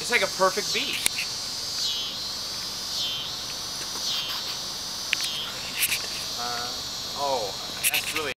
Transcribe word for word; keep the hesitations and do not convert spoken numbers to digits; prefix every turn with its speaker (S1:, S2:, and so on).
S1: It's like a perfect beat. Uh, oh, that's really